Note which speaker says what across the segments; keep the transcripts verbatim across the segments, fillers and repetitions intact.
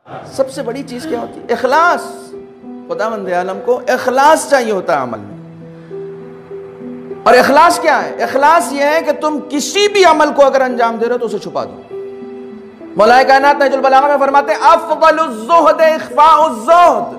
Speaker 1: سب سے بڑی چیز کیا ہوتی ہے؟ اخلاص. خداوند عالم کو اخلاص چاہیے ہوتا ہے عمل میں. اور اخلاص کیا ہے؟ اخلاص یہ ہے کہ تم کسی بھی عمل کو اگر انجام دے رہے ہو تو اسے چھپا دو. مولا کائنات نہج البلاغہ میں فرماتے ہیں افضل الزہد اخفاء الزہد.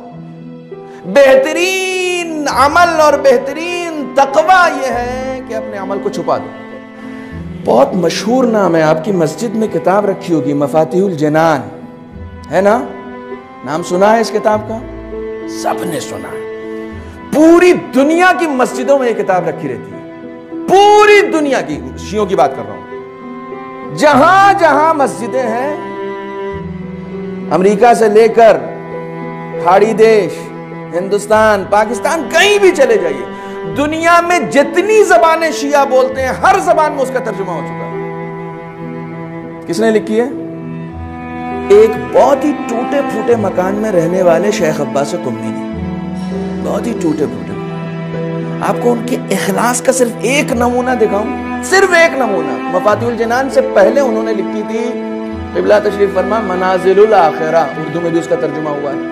Speaker 1: بہترین عمل اور بہترین تقوی یہ ہے کہ اپنے عمل کو چھپا دو. بہت مشہور نام ہے، آپ کی مسجد میں کتاب رکھی ہوگی مفاتیح الجنان، ہے نا؟ نام سنا ہے اس کتاب کا؟ سب نے سنا ہے. پوری دنیا کی مسجدوں میں یہ کتاب رکھی رہتی ہے. پوری دنیا کی، شیعوں کی بات کر رہا ہوں. جہاں جہاں مسجدیں ہیں، امریکہ سے لے کر کھاڑی دیش، ہندوستان، پاکستان، کہیں بھی چلے جائیے، دنیا میں جتنی زبانیں شیعہ بولتے ہیں ہر زبان میں اس کا ترجمہ ہو چکا ہے. کس نے لکھی ہے؟ ایک بہت ہی ٹوٹے پھوٹے مکان میں رہنے والے شیخ عباس قمی نے. بہت ہی ٹوٹے پھوٹے. آپ کو ان کے اخلاص کا صرف ایک نمونہ دکھاؤں، صرف ایک نمونہ. مفاتیح الجنان سے پہلے انہوں نے لکھی تھی، قبلہ تشریف فرما، منازل الاخرہ. اردو میں بھی اس کا ترجمہ ہوا ہے.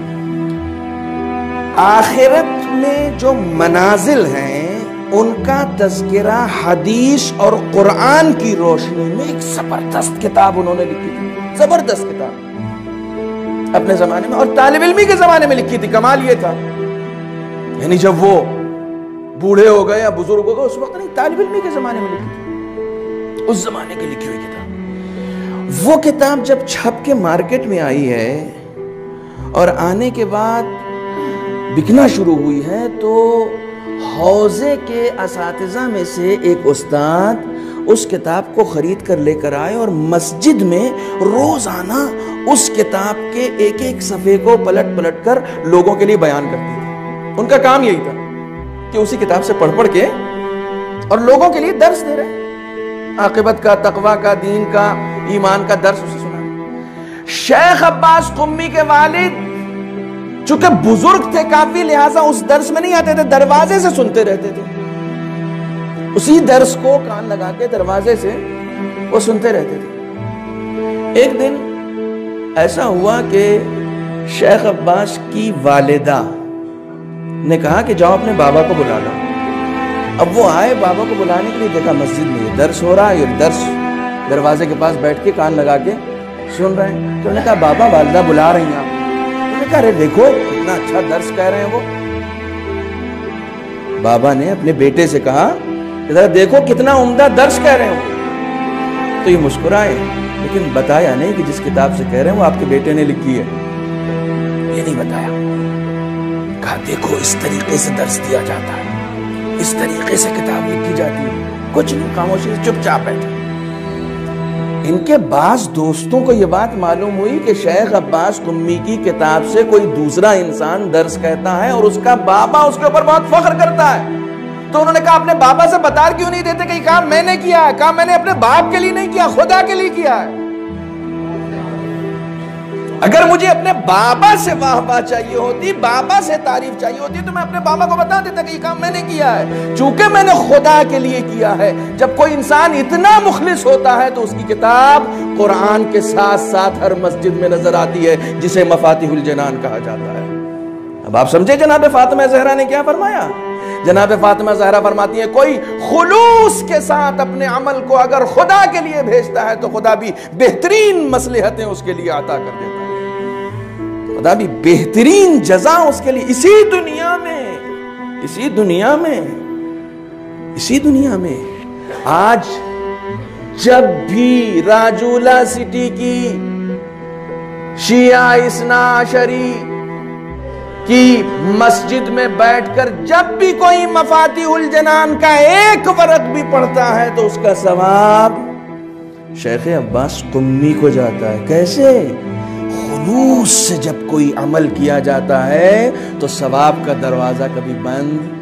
Speaker 1: آخرت میں جو منازل ہیں ان کا تذکرہ حدیث اور قرآن کی روشنی میں ایک زبردست کتاب انہوں نے لکھی تھی. زبردست کتاب اپنے زمانے میں، اور طالب علمی کے زمانے میں لکھی تھی. کمال یہ تھا، یعنی جب وہ بوڑھے ہو گئے یا بزرگ ہو گئے اس وقت نہیں، طالب علمی کے زمانے میں لکھی تھی. اس زمانے کی لکھی ہوئی کتاب. وہ کتاب جب چھپ کے مارکیٹ میں آئی ہے اور آنے کے بعد بکنا شروع ہوئی ہے تو حوزے کے اساتذہ میں سے ایک استاد اس کتاب کو خرید کر لے کر آئے اور مسجد میں روزانہ اس کتاب کے ایک ایک صفحے کو پلٹ پلٹ کر لوگوں کے لیے بیان کرتی تھی. ان کا کام یہی تھا کہ اسی کتاب سے پڑھ پڑھ کے اور لوگوں کے لیے درس دے رہے، عاقبت کا، تقوی کا، دین کا، ایمان کا درس اسے سنا. شیخ عباس قمی کے والد چونکہ بزرگ تھے کافی، لہٰذا اس درس میں نہیں آتے تھے، دروازے سے سنتے رہتے تھے. اسی درس کو کان لگا کے دروازے سے وہ سنتے رہتے تھے. ایک دن ایسا ہوا کہ شیخ عباس کی والدہ نے کہا کہ جاؤ اپنے بابا کو بلا لاؤ. اب وہ آئے بابا کو بلانے کے لیے، دیکھا مسجد میں یہ درس ہو رہا ہے، یہ درس دروازے کے پاس بیٹھ کے کان لگا کے سن رہے ہیں. تو انہوں نے کہا بابا والدہ بلا رہی ہیں آپ. انہوں نے کہا ارے دیکھو کتنا اچھا درس کہہ رہے ہیں وہ. بابا نے اپنے بیٹے سے کہا دیکھو کتنا عمدہ درس کہہ رہے ہو. تو یہ مسکرائے، لیکن بتایا نہیں کہ جس کتاب سے کہہ رہے ہیں وہ آپ کے بیٹے نے لکھی ہے. یہ نہیں بتایا. کہا دیکھو اس طریقے سے درس دیا جاتا ہے، اس طریقے سے کتاب لکھی جاتی ہے. کچھ نہیں، خاموشی سے چپ چاپ بیٹھے. ان کے بعض دوستوں کو یہ بات معلوم ہوئی کہ شیخ عباس قمی کی کتاب سے کوئی دوسرا انسان درس کہتا ہے اور اس کا بابا اس کے اوپر بہت فخر کرتا ہے. تو انہوں نے کہا اپنے بابا سے بتا کیوں نہیں دیتے کہ یہ کام میں نے کیا ہے؟ کہا میں نے اپنے باپ کے لیے نہیں کیا، خدا کے لیے کیا ہے. اگر مجھے اپنے بابا سے واہ واہ چاہیے ہوتی، بابا سے تعریف چاہیے ہوتی تو میں اپنے بابا کو بتا دیتا کہ یہ کام میں نے کیا ہے. چونکہ میں نے خدا کے لیے کیا ہے. جب کوئی انسان اتنا مخلص ہوتا ہے تو اس کی کتاب قرآن کے ساتھ ساتھ ہر مسجد میں نظر آتی ہے، جسے مفاتیح الجنان کہا جاتا ہے. اب آپ سمجھے جناب فاطمہ زہرا نے کیا فرمایا؟ جناب فاطمہ زہرا فرماتی ہے کوئی خلوص کے ساتھ اپنے عمل کو اگر خدا کے لیے بھیجتا ہے تو خدا بھی بہترین مصلحتیں اس کے لیے عطا کر دیتا ہے. خدا بھی بہترین جزا اس کے لیے اسی دنیا میں اسی دنیا میں اسی دنیا میں آج جب بھی راجولہ سٹی کی شیعہ اثنا عشری کی مسجد میں بیٹھ کر جب بھی کوئی مفاتیح الجنان کا ایک ورق بھی پڑھتا ہے تو اس کا ثواب شیخ عباس قمی کو جاتا ہے. کیسے؟ خلوص سے جب کوئی عمل کیا جاتا ہے تو ثواب کا دروازہ کبھی بند